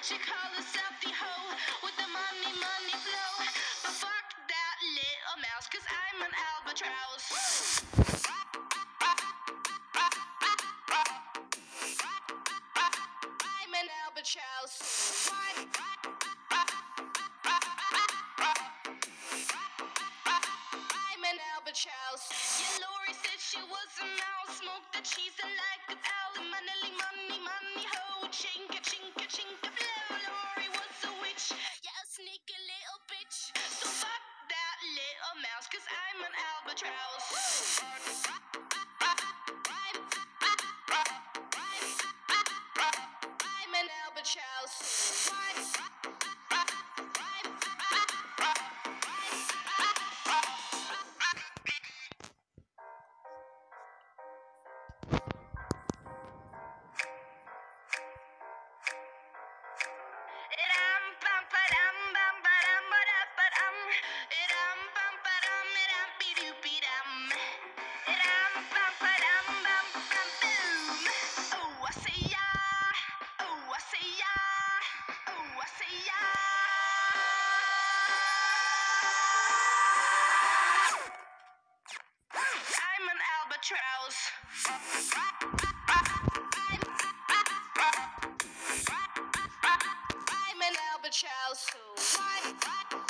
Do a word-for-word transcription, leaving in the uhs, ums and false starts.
She call herself the hoe with the money, money flow. But fuck that little mouse, cause I'm an albatross. I'm an albatross. I'm an albatross. Yeah, Lori said she was a mouse. Smoked the cheese and like it's owl. Money, money, money, hoe. Chinka, chinka, chinka, flow. Lori was a witch. Yeah, a sneaky little bitch. So fuck that little mouse, cause I'm an albatross. I'm an albatross. I'm an albatross. I'm an albatross.